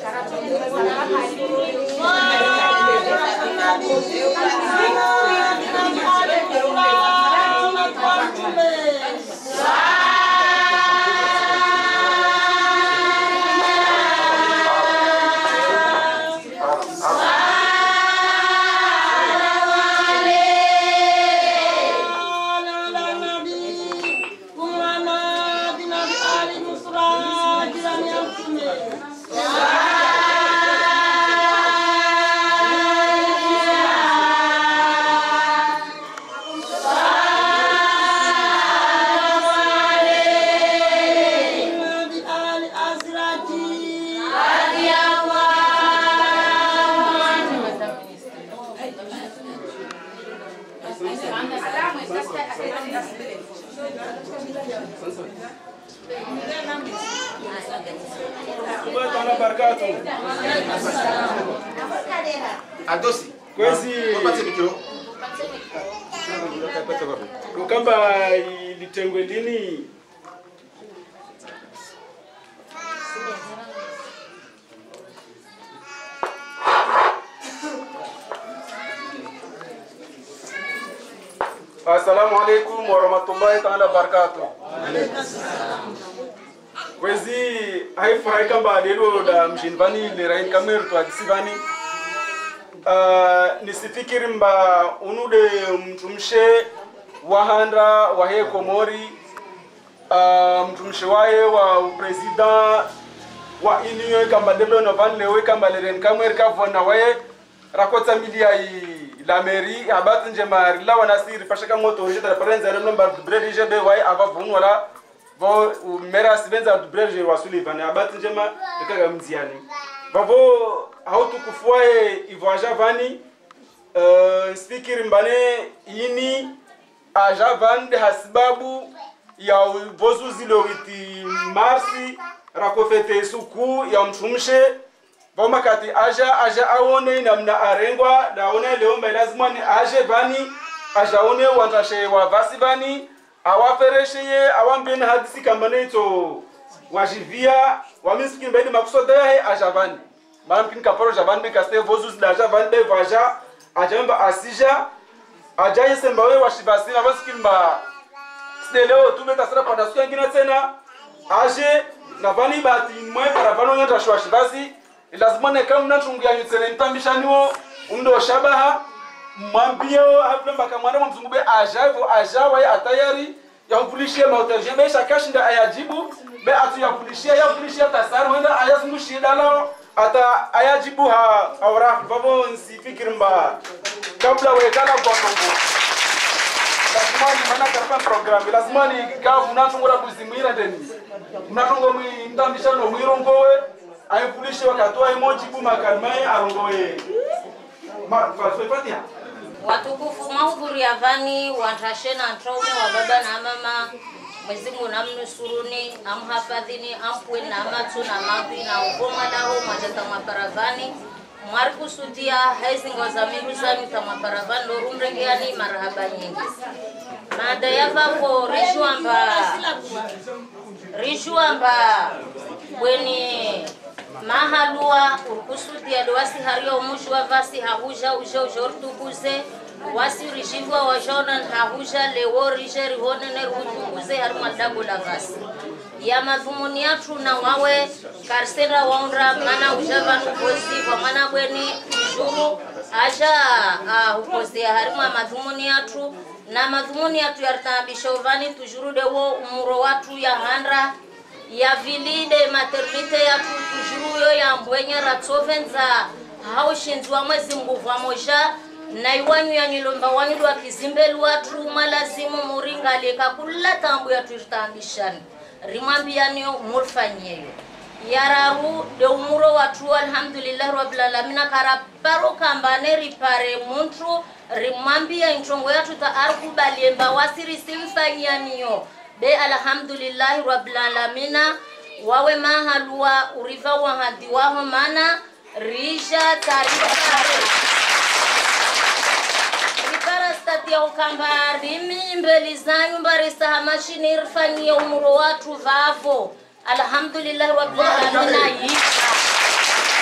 Adosi. Kwezi. Wapate mikro. Kukamba ilitengwe lini? Assalamu alaikum warahmatullahi ta'ala barakatuh. Kwezi haifurahi kamba lelo da mjinvani lerain kameru tu akisivani. Nisifikiri mba unude mtumshe wahanda wahe Komori, mtumshe wae wa president wa iniyo kamba delo no van lewe kamba leren kamer ka vona wae rakota milia la mairie abat njema la wanasiri pashaka moto jeta parenza no number brede jebe wae ava vunu wala bo mera sibenza brede wa Sullivan abat njema ikaga mziani bavo hautu kufuae ivoaja vani speaker mbane yini aja vande hasibabu ya vozu zilowiti marsi rakofete suku ya mtumshe voma kati aja aone namna arengwa daone leo mba lazima ni aje vani ajaone wantashe wa vasi vani awafereshe awambeni hadisi kambane ito wajivia wamiski mbedi makusoda ya aja vani Mamkin kaparo jaban be kaste vozus da jaban be vaja ajamba asija ajaye sembawe washibasi na baskimba steleo tumeta sara pada ngina tena aje na vani bati mwe para vano nyata shwashibasi lazima ne kam na tungu ya nyutsene ntambishaniwo undo shabaha mwambio haflemba kamwana mzungube ajavo ajawa ya atayari ya kulishia mautaje be shakashinda ayajibu be atu ya kulishia tasaru wenda ayazungushia dalao ata ayajibu ha awra babo nsifikiri mba kabla wekana kwa kongo lazima ni mana karpa program lazima ni kavu natungura kuzimira ndeni mnatongo mtambishano mwirongowe ayifulishe wakatoa emoji kuma kalmai arongowe fatia watukufu mahudhuri ya vani wantashena antraume wa baba na mama Mwenyezi Mungu namnusuruni amhafadhini ampwe na amatu na mapi na ugoma lao majata maparavani mwarikusudia haizingo za miruzani tamaparavani lorumrengeani marahaba nyingi mada yavako rishuamba weni mahalua urkusudia doasi hario mushwa vasi hahuja ujortukuze wasi rijivwa wajonan hahuja lewo rijeri honene rutunguze harima dago la vasi ya madhumuni yatu na wawe karsera waundra mana ujava nukozi kwa mana bweni juru aja ukozia harima madhumuni yatu na madhumuni yatu yartabishovani tujurude wo umuro watu ya handra ya vilide maternite yatu tujuruyo ya mbwenye ratsovenza haushinzwa mwezi nguvu moja na iwanyu ya nyilomba wanyu wa kizimbelu watu malazimu muringa leka kula tambu ya tuirtambishani rimambianyo murfanyeyo yararu de umuro watu alhamdulillah rabbil alamin karaparo kambane ripare muntu rimambia inchongo yatu ta arkubalemba wasiri simfanyaniyo be alhamdulillah rabbil alamin wawe mahalua uriva wa hadiwaho mana rija tarifa stati ya ukambari mimbeli zanyu mbarisa hamashini irfanyia umuro watu vavo alhamdulillah rabbil alamin yika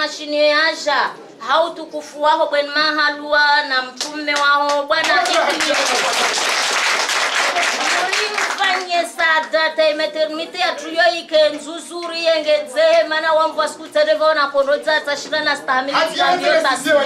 mashini yaja hautukufu wao bwen mahalua na mtume wao bwana mfanye sadata imeternite ya tuyo ike nzuzuri yengeze mana wamvwa skutereva na kondoza atashira na stamili zambio tasio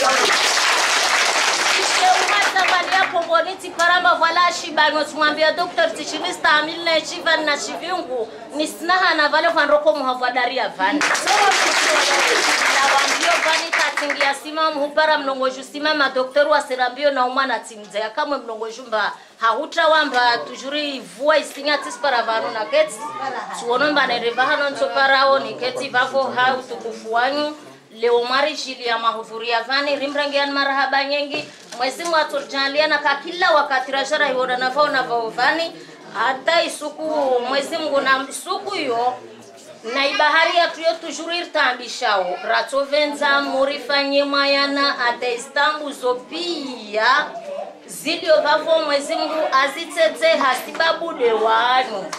Balia Pongoni paramba vala shibanyo tumwambia Dr. Tichini stamili na chiva na chivingu ni sinaha na vale vanroko muhavadaria vani na wambio vani tatingia sima muhupara mnongoju sima madoktoru wa serambio na umana timze ya kamwe mnongoju mba hautra wamba tujuri vua isinya tispara vanu na keti tuonomba na revahano ntoparao ni keti vavo hau tukufuanyu leo marishili ya mahudhuria vani rimrangian marahaba nyengi mwezi mwaturjalia na kakila wakati rajara hiwona na vao na vao vani hata isuku mwezi mgu na isuku yo na ibahari ya tuyo tujuri irtambishao ratovenza murifanye mayana hata istambu zopia zilio vavo mwezi mgu azitete hasibabu dewanu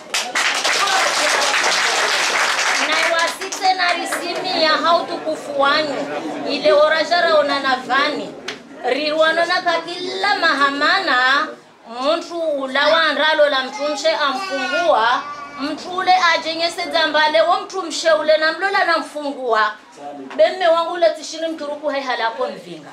na wasite na risimi ya hautukufu wanyu ile orajara onanavani riruano na kakila mahamana mtu ulawa nralo la mtumshe amfungua mtu ule ajenyese zambale wa mtumshe ule na mlola na mfungua bemme wangu ule tishini mturuku hai halako mvinga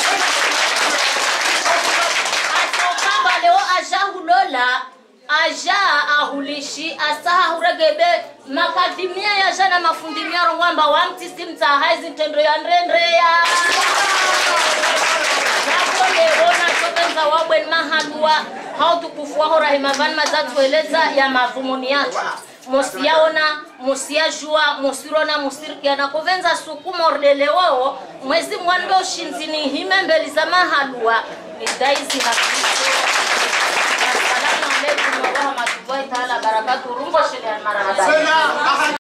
atokamba leo ajahulola aja ahulishi asaha huregebe makadimia ya jana mafundimia rongwamba wa mtisi mtahaizi ntendo ya nrendrea Napo leona chotenza wabwen mahalua hautukufuwa horahima vani mazatueleza ya mavumuni yatu Mosiaona, mosiajua, mosirona, mosirikiana kovenza suku mordele wao mwezi mwando shinzini hime mbeli za mahalua ni daizi hakiso Assalamu alaikum wa rahmatullahi ta'ala barakatuh. Rumbo shele marahaba.